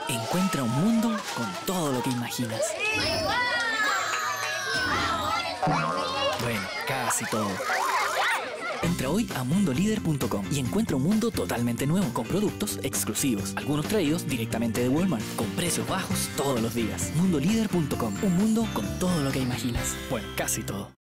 Encuentra un mundo con todo lo que imaginas. Bueno, casi todo. Entra hoy a mundolider.com y encuentra un mundo totalmente nuevo, con productos exclusivos, algunos traídos directamente de Walmart, con precios bajos todos los días. Mundolider.com, un mundo con todo lo que imaginas. Bueno, casi todo.